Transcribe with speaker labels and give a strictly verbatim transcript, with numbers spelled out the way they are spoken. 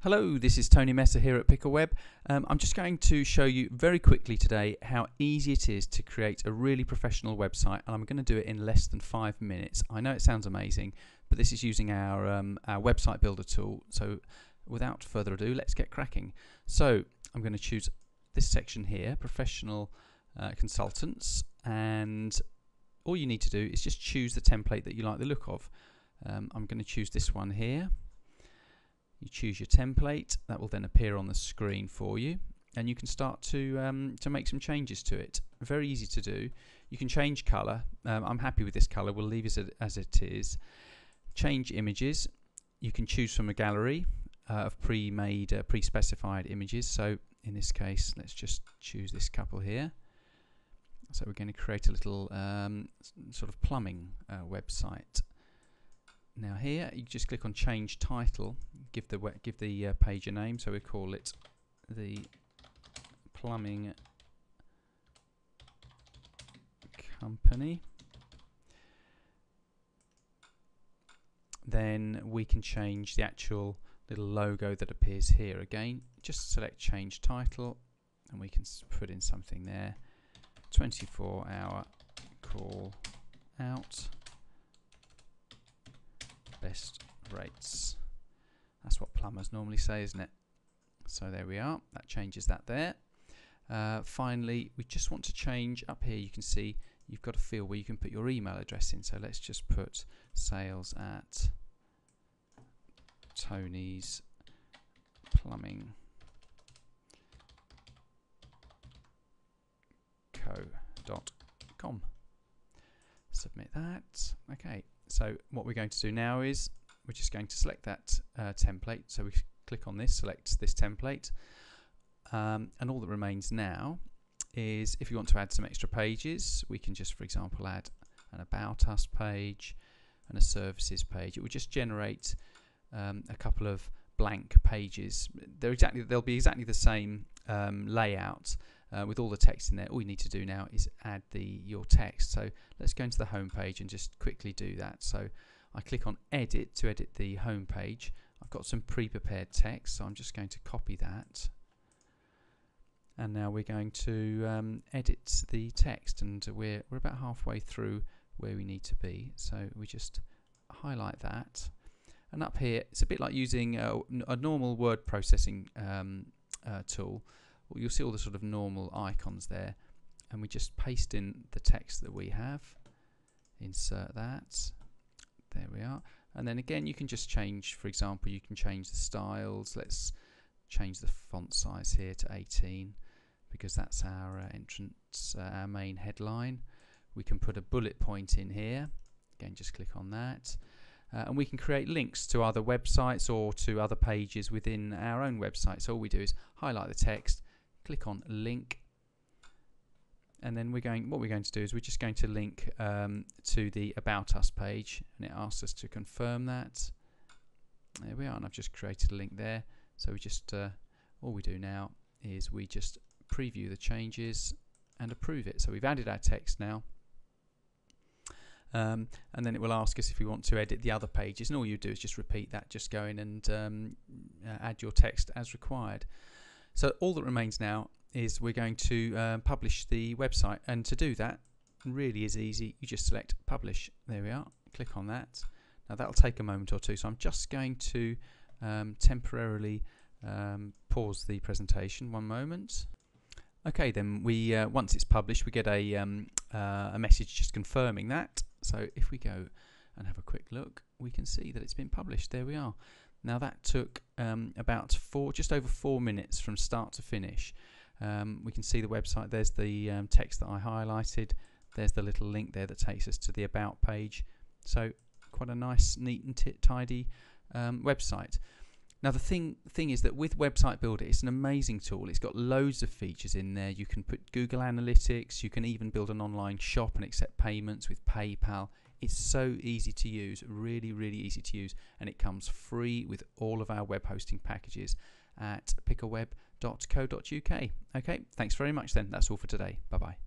Speaker 1: Hello, this is Tony Messer here at Pickaweb. Um, I'm just going to show you very quickly today how easy it is to create a really professional website, and I'm going to do it in less than five minutes. I know it sounds amazing, but this is using our, um, our website builder tool. So without further ado, let's get cracking. So I'm going to choose this section here, Professional uh, Consultants, and all you need to do is just choose the template that you like the look of. Um, I'm going to choose this one here. You choose your template, that will then appear on the screen for you, and you can start to um, to make some changes to it. Very easy to do. You can change colour. Um, I'm happy with this colour, we'll leave it as it is. Change images. You can choose from a gallery uh, of pre-made, uh, pre-specified images. So in this case, let's just choose this couple here. So we're going to create a little um, sort of plumbing uh, website. Now here you just click on change title, give the give the uh, page a name, so we call it the plumbing company. Then we can change the actual little logo that appears here. Again, just select change title and we can put in something there, twenty-four hour call out, best rates. That's what plumbers normally say, isn't it? So there we are, that changes that there. Uh, finally, we just want to change up here. You can see you've got a field where you can put your email address in, so let's just put sales at Tony's plumbing co dot com. Submit that. Okay, so what we're going to do now is we're just going to select that uh, template. So we click on this, select this template, um, and all that remains now is if you want to add some extra pages, we can just, for example, add an About Us page and a Services page. It will just generate um, a couple of blank pages. They're exactly, they'll be exactly the same um, layout uh, with all the text in there. All you need to do now is add the your text. So let's go into the home page and just quickly do that. So I click on edit to edit the home page. I've got some pre-prepared text, so I'm just going to copy that. And now we're going to um, edit the text, and we're, we're about halfway through where we need to be. So we just highlight that. And up here, it's a bit like using a, a normal word processing um, uh, tool. Well, you'll see all the sort of normal icons there. And we just paste in the text that we have. Insert that. There we are. And then again, you can just change, for example, you can change the styles. Let's change the font size here to eighteen because that's our uh, entrance, uh, our main headline. We can put a bullet point in here. Again, just click on that. Uh, and we can create links to other websites or to other pages within our own website. So all we do is highlight the text, click on link, and then we're going. What we're going to do is we're just going to link um, to the About Us page, and it asks us to confirm that. There we are, and I've just created a link there. So we just uh, all we do now is we just preview the changes and approve it. So we've added our text now, um, and then it will ask us if we want to edit the other pages, and all you do is just repeat that. Just go in and um, uh, add your text as required. So all that remains now is we're going to uh, publish the website, and to do that really is easy. You just select publish. There we are, click on that. Now that'll take a moment or two, so I'm just going to um, temporarily um, pause the presentation. One moment. Okay, then we uh, once it's published we get a, um, uh, a message just confirming that. So if we go and have a quick look, we can see that it's been published. There we are. Now that took um, about four, just over four minutes from start to finish. Um, we can see the website. There's the um, text that I highlighted. There's the little link there that takes us to the About page. So quite a nice, neat and t tidy um, website. Now the thing thing is that with Website Builder, it's an amazing tool. It's got loads of features in there. You can put Google Analytics. You can even build an online shop and accept payments with PayPal. It's so easy to use, really, really easy to use, and it comes free with all of our web hosting packages at Pickaweb dot co dot U K. Okay, thanks very much then. That's all for today. Bye-bye.